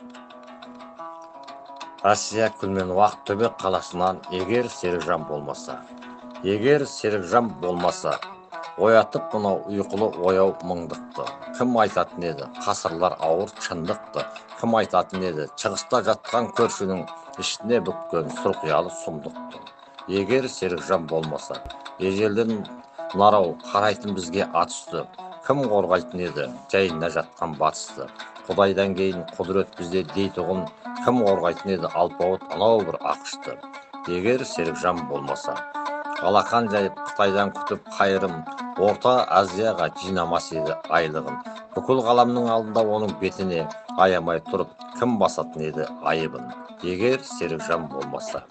Россия күлмен Ақтөбе қаласынан егер Серікжан болмаса. Егер Серікжан болмаса, оятып мынау ұйқылы ояу мұңдықты. Кім айтатын еді, қасырлар ауыр шындықты. Кім айтатын еді, шығыста жатқан көршінің ішіне бүккен сұрқиялы сұмдықты. Егер Серікжан болмаса, ежелден нарау қарайтын бізге ат үсті. Кім қорғайтын еді, жайына жатқан батысты. Құдайдан кейін құдірет бізде дейтұғын, кім қорғайтын еді, алпауыт анау бір ақышты. Егер Серікжан болмаса, алақан жайып Қытайдан күтіп қайырым, Орта Азияға жинамас еді айлығын. Бүкіл ғаламның алдында оның бетіне аямай тұрып, кім басатын еді айыбын. Егер Серікжан болмаса.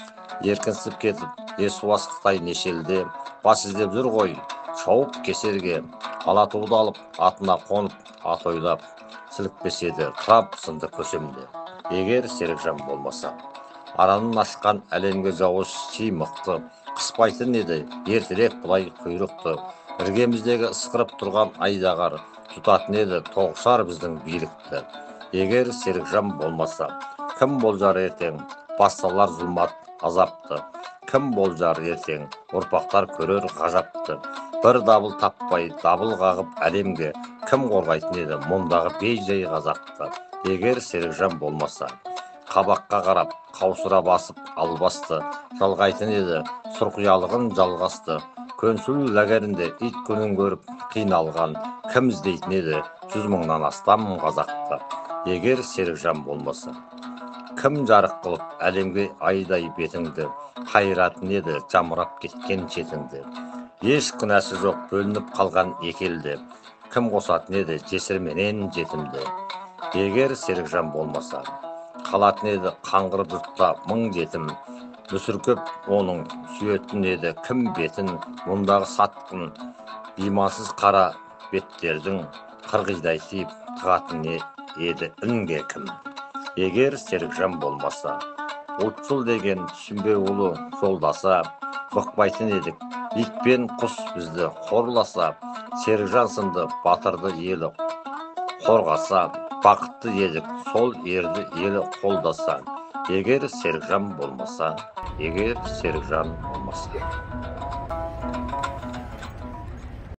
Еркінсіп кетіп, Есуас Қытай нешелде, бас іздеп жүр ғой, шауып кесерге, алатуды алып, атына қонып, ат ойлап, сілікпес еді, Трамп сынды көсемде. Егер Серікжан болмаса. Аранын ашқан әлемге жауыз шимықты, қыспайтын еді, ертерек бұлай құйрықты. Іргеміздегі ысқырып тұрған айдағар, тұтатын еді, тоғышар біздің билікті. Егер Серікжан болмаса, кім болжар ертең, басталар зұлмат азапты. Кім болжар ертең, ұрпақтар көрер ғажапты. Бір дабыл таппай, дабыл қағып әлемге, кім қорғайтын еді, мұндағы бейжай қазақты. Егер Серікжан болмаса. Қабаққа қарап, қаусыра басып албасты, жалғайтын еді, сұрқиялығын жалғасты. Көнсул ләгерінде ит күнін көріп қиналған, кім іздейтін еді, 100 мыңнан астам қазақты. Егер Серікжан болмаса. Кім жарық қылып әлемге айдай бетіңді, қайратын еді, жамырап кеткен жетіңді. Еш күнәсі жоқ бөлініп қалған екелді, кім қосатын еді, жесірменен жетімді. Егер Серікжан болмаса. Қалатын еді қаңғырып жұртта мың жетім, мүсіркеп оның сүйетін еді кім бетін, мұндағы сатқын, имансыз қара беттердің қырғидай тиіп тығатын еді інге кім. Егер Серікжан болмаса, ұлтшыл деген түсінбе ұлы жолдаса, бұқпайтын едік, итпен құс бізді қорласа, Серікжан сынды батырды елі қорғаса, бақытты едік, сол ерді елі қолдаса. Егер Серікжан болмаса. Егер Серікжан болмаса.